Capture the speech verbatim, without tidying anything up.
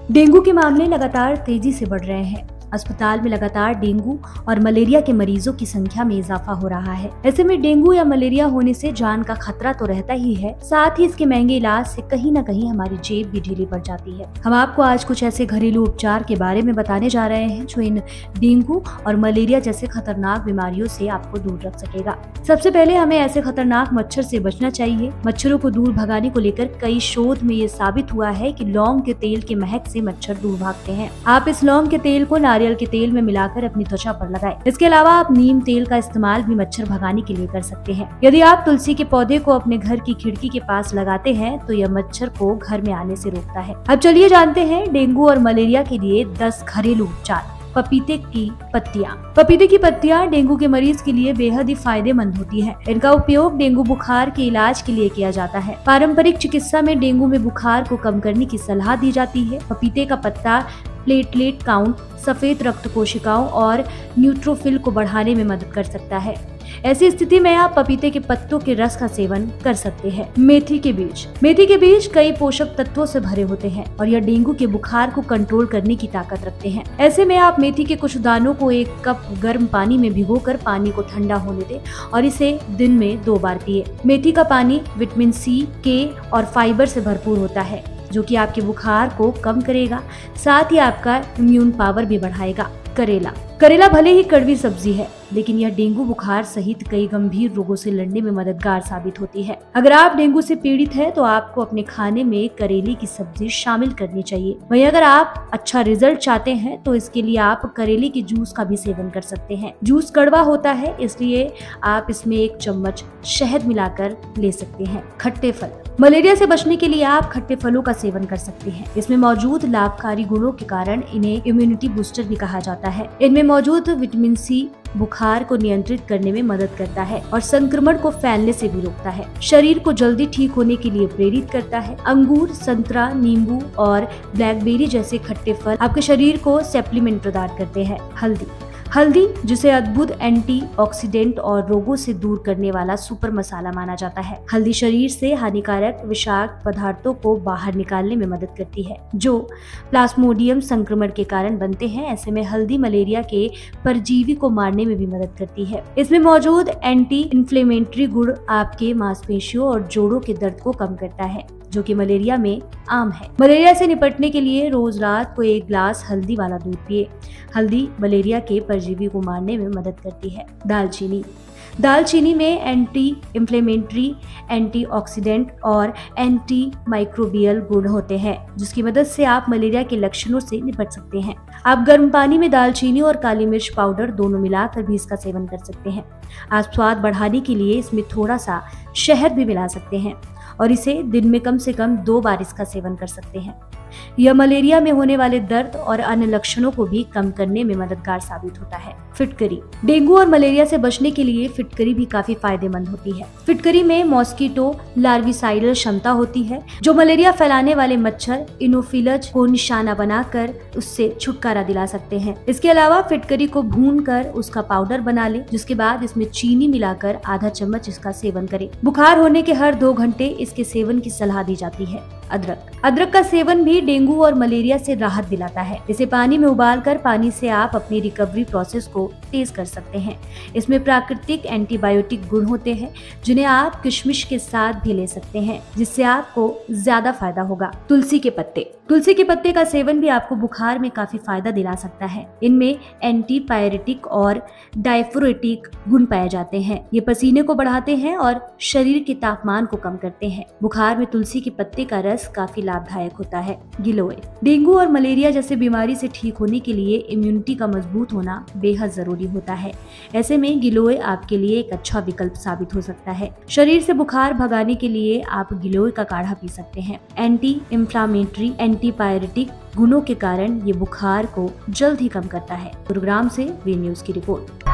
Dengue के मामले लगातार तेजी से बढ़ रहे हैं। अस्पताल में लगातार डेंगू और मलेरिया के मरीजों की संख्या में इजाफा हो रहा है। ऐसे में डेंगू या मलेरिया होने से जान का खतरा तो रहता ही है, साथ ही इसके महंगे इलाज से कहीं न कहीं हमारी जेब भी ढीली पड़ जाती है। हम आपको आज कुछ ऐसे घरेलू उपचार के बारे में बताने जा रहे हैं जो इन डेंगू और मलेरिया जैसे खतरनाक बीमारियों से आपको दूर रख सकेगा। सबसे पहले हमें ऐसे खतरनाक मच्छर से बचना चाहिए। मच्छरों को दूर भगाने को लेकर कई शोध में ये साबित हुआ है कि लौंग के तेल के महक से मच्छर दूर भागते हैं। आप इस लौंग के तेल को नारियल के तेल में मिलाकर अपनी त्वचा पर लगाएं। इसके अलावा आप नीम तेल का इस्तेमाल भी मच्छर भगाने के लिए कर सकते हैं। यदि आप तुलसी के पौधे को अपने घर की खिड़की के पास लगाते हैं तो यह मच्छर को घर में आने से रोकता है। अब चलिए जानते हैं डेंगू और मलेरिया के लिए दस घरेलू उपचार। पपीते की पत्तियां। पपीते की पत्तियां डेंगू के मरीज के लिए बेहद ही फायदेमंद होती है। इनका उपयोग डेंगू बुखार के इलाज के लिए किया जाता है। पारंपरिक चिकित्सा में डेंगू में बुखार को कम करने की सलाह दी जाती है। पपीते का पत्ता प्लेटलेट काउंट, सफेद रक्त कोशिकाओं और न्यूट्रोफिल को बढ़ाने में मदद कर सकता है। ऐसी स्थिति में आप पपीते के पत्तों के रस का सेवन कर सकते हैं। मेथी के बीज। मेथी के बीज कई पोषक तत्वों से भरे होते हैं और यह डेंगू के बुखार को कंट्रोल करने की ताकत रखते हैं। ऐसे में आप मेथी के कुछ दानों को एक कप गर्म पानी में भिगोकर पानी को ठंडा होने दें और इसे दिन में दो बार पिए। मेथी का पानी विटामिन सी, के और फाइबर से भरपूर होता है जो कि आपके बुखार को कम करेगा, साथ ही आपका इम्यून पावर भी बढ़ाएगा। करेला। करेला भले ही कड़वी सब्जी है, लेकिन यह डेंगू बुखार सहित कई गंभीर रोगों से लड़ने में मददगार साबित होती है। अगर आप डेंगू से पीड़ित हैं, तो आपको अपने खाने में करेले की सब्जी शामिल करनी चाहिए। वहीं अगर आप अच्छा रिजल्ट चाहते हैं तो इसके लिए आप करेले के जूस का भी सेवन कर सकते हैं। जूस कड़वा होता है, इसलिए आप इसमें एक चम्मच शहद मिलाकर ले सकते हैं। खट्टे फल। मलेरिया से बचने के लिए आप खट्टे फलों का सेवन कर सकते हैं। इसमें मौजूद लाभकारी गुणों के कारण इन्हें इम्यूनिटी बूस्टर भी कहा जाता है। इनमें मौजूद विटामिन सी बुखार को नियंत्रित करने में मदद करता है और संक्रमण को फैलने से भी रोकता है। शरीर को जल्दी ठीक होने के लिए प्रेरित करता है। अंगूर, संतरा, नींबू और ब्लैकबेरी जैसे खट्टे फल आपके शरीर को सप्लीमेंट प्रदान करते हैं। हल्दी। हल्दी, जिसे अद्भुत एंटीऑक्सीडेंट और रोगों से दूर करने वाला सुपर मसाला माना जाता है। हल्दी शरीर से हानिकारक विषाक्त पदार्थों को बाहर निकालने में मदद करती है जो प्लाज्मोडियम संक्रमण के कारण बनते हैं। ऐसे में हल्दी मलेरिया के परजीवी को मारने में भी मदद करती है। इसमें मौजूद एंटी इन्फ्लेमेटरी गुण आपके मांसपेशियों और जोड़ों के दर्द को कम करता है, जो कि मलेरिया में आम है। मलेरिया से निपटने के लिए रोज रात को एक ग्लास हल्दी वाला दूध पिए। हल्दी मलेरिया के परजीवी को मारने में मदद करती है। दालचीनी। दालचीनी में एंटी इन्फ्लेमेटरी, एंटीऑक्सीडेंट और एंटी माइक्रोबियल गुण होते हैं, जिसकी मदद से आप मलेरिया के लक्षणों से निपट सकते हैं। आप गर्म पानी में दालचीनी और काली मिर्च पाउडर दोनों मिलाकर भी इसका सेवन कर सकते हैं। आप स्वाद बढ़ाने के लिए इसमें थोड़ा सा शहद भी मिला सकते हैं और इसे दिन में कम से कम दो बार इसका सेवन कर सकते हैं। यह मलेरिया में होने वाले दर्द और अन्य लक्षणों को भी कम करने में मददगार साबित होता है। फिटकरी। डेंगू और मलेरिया से बचने के लिए फिटकरी भी काफी फायदेमंद होती है। फिटकरी में मॉस्किटो लार्विसाइडल क्षमता होती है जो मलेरिया फैलाने वाले मच्छर इनोफिलज को निशाना बनाकर उससे छुटकारा दिला सकते हैं। इसके अलावा फिटकरी को भूनकर उसका पाउडर बना ले, जिसके बाद इसमें चीनी मिलाकर आधा चम्मच इसका सेवन करें। बुखार होने के हर दो घंटे इसके सेवन की सलाह दी जाती है। अदरक। अदरक का सेवन भी डेंगू और मलेरिया से राहत दिलाता है। इसे पानी में उबालकर पानी से आप अपनी रिकवरी प्रोसेस को तेज कर सकते हैं। इसमें प्राकृतिक एंटीबायोटिक गुण होते हैं जिन्हें आप किशमिश के साथ भी ले सकते हैं, जिससे आपको ज्यादा फायदा होगा। तुलसी के पत्ते। तुलसी के पत्ते का सेवन भी आपको बुखार में काफी फायदा दिला सकता है। इनमें एंटीपायरेटिक और डायफोरेटिक गुण पाए जाते हैं। ये पसीने को बढ़ाते हैं और शरीर के तापमान को कम करते हैं। बुखार में तुलसी के पत्ते का रस काफी लाभदायक होता है। गिलोय। डेंगू और मलेरिया जैसे बीमारी से ठीक होने के लिए इम्यूनिटी का मजबूत होना बेहद जरूरी होता है। ऐसे में गिलोय आपके लिए एक अच्छा विकल्प साबित हो सकता है। शरीर से बुखार भगाने के लिए आप गिलोय का काढ़ा पी सकते हैं। एंटी इंफ्लामेटरी, एंटीपायरेटिक गुणों के कारण ये बुखार को जल्द ही कम करता है। गुरुग्राम से वी न्यूज की रिपोर्ट।